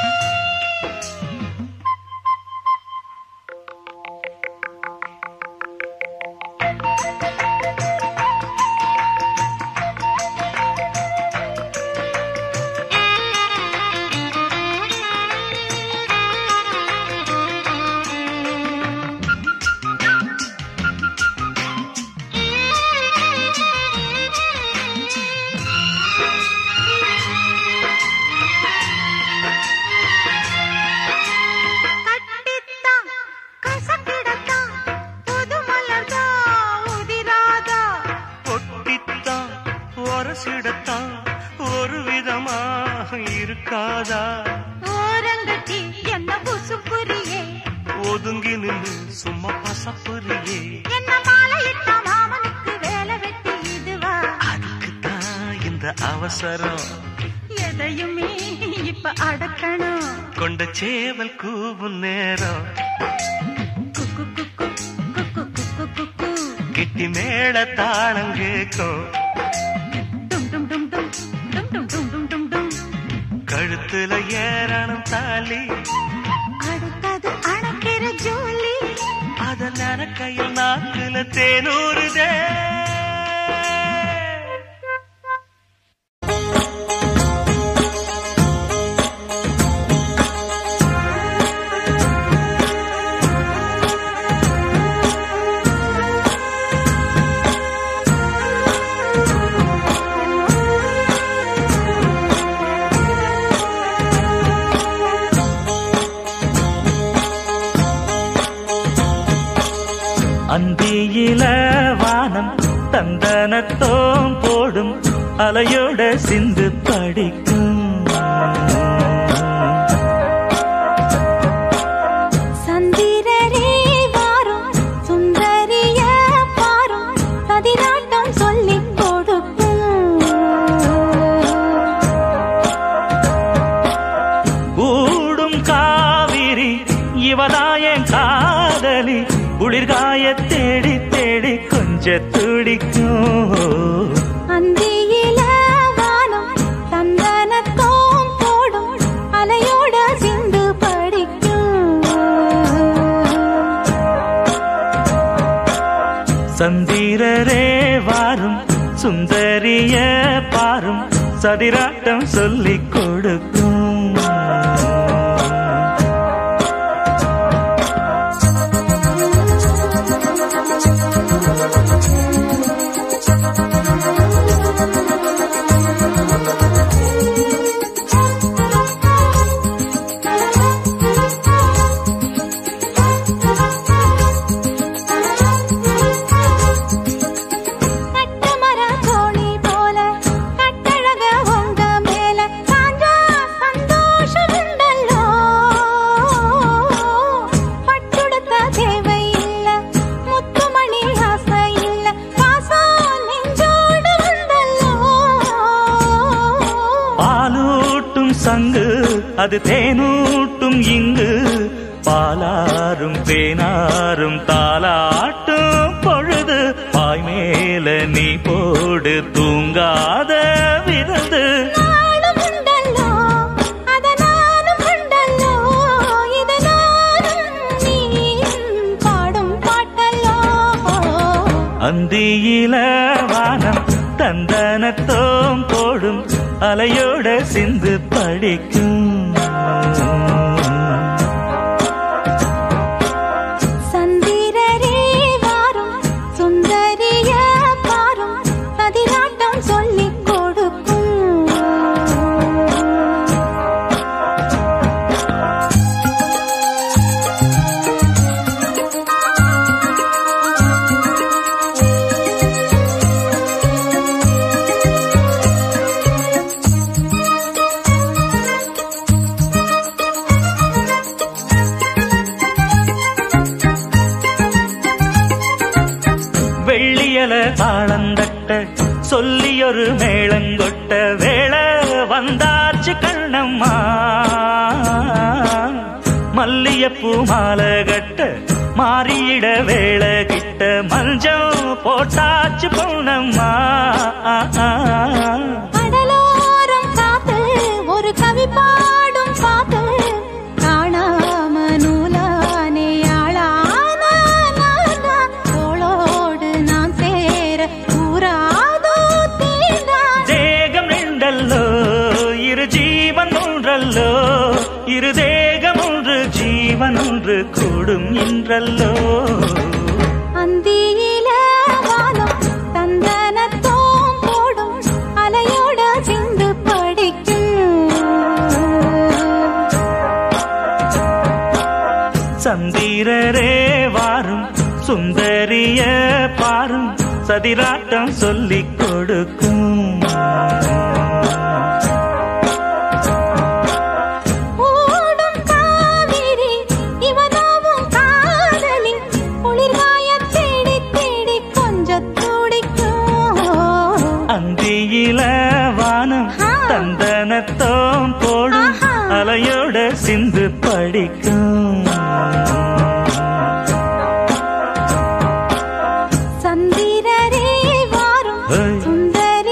ஒரசிடத்தான் ஒரு விதமாக இருக்காதா ஓரங்கட்டி என்ன புசுப்புரியே ஒதுங்கி நின்று சும்மா பசப்புரியே என்ன மாலையிட்ட மாமனுக்கு வேலை வெட்டி இதுவா அதுக்குத்தான் இந்த அவசரம் எதையுமே இப்ப அடக்கணும் கொண்ட சேவல் கூவும் நேரம் குக்கு குக்கு குக்கு குக்கு குக்கு கிட்டி மேள தாளம் கேட்கும் கழுத்துல ஏறணும் தாலி அடுத்தது அணைக்கிற ஜோலி அத நினைக்கையில் நாக்குல தேனூறுதே அந்தியில வானம் தந்தனத்தோம் போடும் அலையோட சிந்து படிக்கும். சந்திரரே வாரும் சுந்தரிய பாரும் கதிராட்டம் சொல்லிக் கொடுக்கும். கூடும் காவிரி இவதாயன் காதலி குளிர்காய தேடி தேடி கொஞ்ச துடிக்கும். அந்தியில வானம் தந்தனத்தோம் போடும் அலையோட சிந்து படிக்கும். சந்திரரே வாரும் சுந்தரிய பாரும் சதிராட்டம் சொல்லிக் கொடுக்கும். சங்கு அது தேனூட்டும் இங்கு பாலாரும் தேனாரும் தாலாட்டும் பொழுது பாய் மேல நீ போடு தூங்காத விருந்து. அந்தியில வானம் தந்தனத்தோம் போடும் அலையோட சிந்து படிக்கும். சந்திரரே வாரும் சுந்தரிய பாரும் கதிராட்டம் சொல்லிக் கொடுக்கும். வெள்ளியல தாளந்தட்ட சொல்லியொரு மேளங்கொட்ட வேளை வந்தாச்சு கண்ணம்மா. மல்லியப்பூ மாலை கட்ட மாறியிட வேளை கிட்ட மஞ்சள் போட்டாச்சு பொன்னம்மா. கடலோரம் காத்து ஒரு கவி பாடும் பாத்து காணாம நூலானே ஆளான தோளோடு நான் சேர கூறாதோ தீண்டா. தேகம் நின்றல்லோ இரு ஜீவன் ஒன்றல்லோ இரு தேகம் ஒன்று ஜீவன் ஒன்று கூடும் என்றல்லோ. அந்தியில வானம் தந்தனத்தோம் போடும் அலையோட சிந்து படிக்கும். சந்திரரே வாரும் சுந்தரிய பாரும் சதிராட்டம் சொல்லிக் கொடுக்கும். ஓடும் காவிரி இவனாவும் காதலி குளிர்காய தேடி தேடி கொஞ்சம் துடிக்கும். அந்தியில வானம் தந்தனத்தோம் போடும் அலையோட சிந்து படிக்கும். சந்திரரே வாரும் சுந்தரி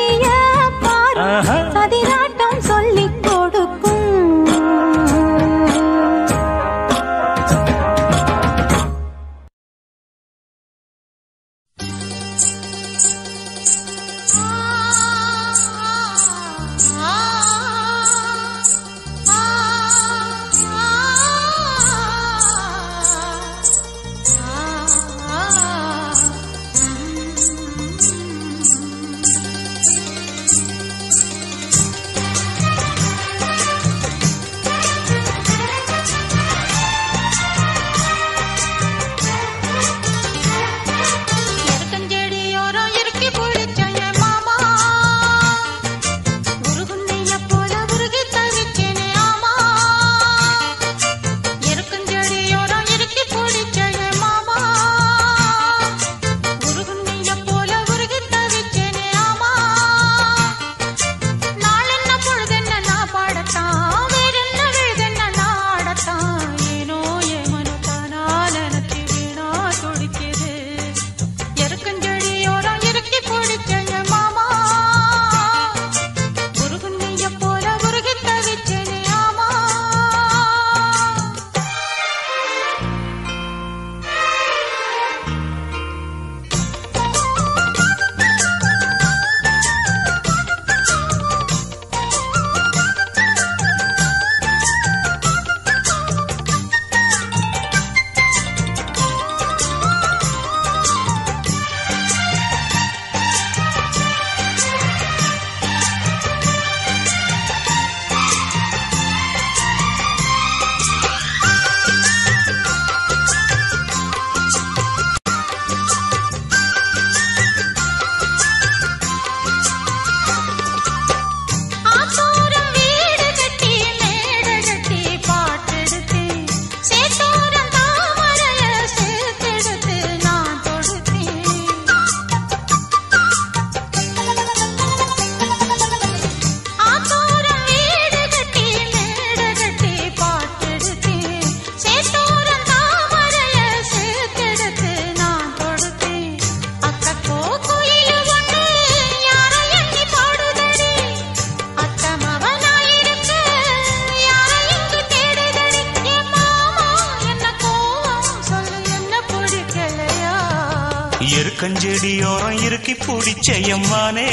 எருக்கஞ்செடியோரம் இறுக்கி பிடிச்சையம்மானே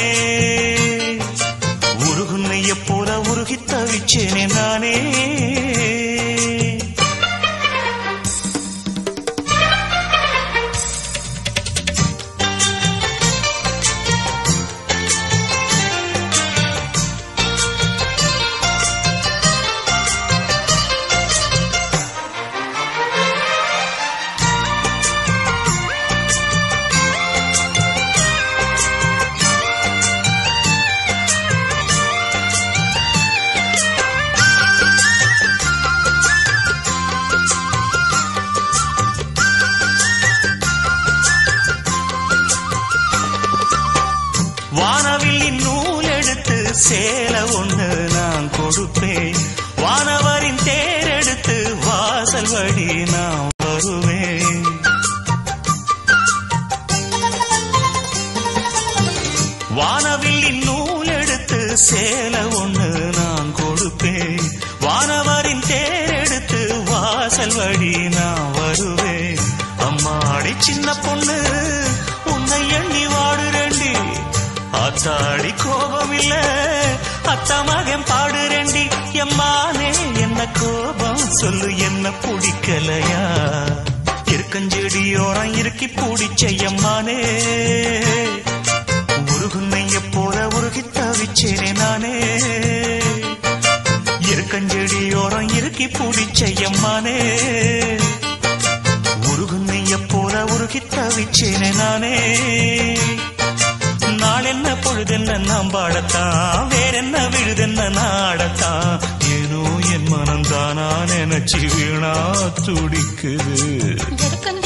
உருகுன்னைய போல உருகி தவிச்சேனே நானே வானவில்லின் நூல் எடுத்து சேலை ஒண்ணு நான் கொடுப்பேன் வானவரின் தேரெடுத்து வாசல் வழி நான் வருவேன் வானவில்லின் நூல் எடுத்து சேலை ஒண்ணு நான் கொடுப்பேன் வானவரின் தேரெடுத்து வாசல் வழி நான் வருவேன் அம்மாடி சின்ன பொண்ணு உன்னை எண்ணி வாடுறேண்டி அத்தாடி கோபம் இல்ல அத்தா மகன் பாடுறேண்டி எம்மானே என்ன கோபம் சொல்லு என்ன பிடிக்கலையா இருக்கஞ்செடியோரம் இறுக்கி பிடிச்சையம்மானே உருகுன்னைய போல உருகி தவிச்சேனே நானே இருக்கஞ்செடியோரம் இறுக்கி பிடிச்சையம்மானே உருகுன்னைய போல உருகி தவிச்சேனே நானே நாளென்ன பொழுதென்ன நாம் பாடத்தான் வேறென்ன விழுதென்ன நாடத்தான் ஏனோ என் மனம் தானா நினைச்சு வீணா துடிக்குது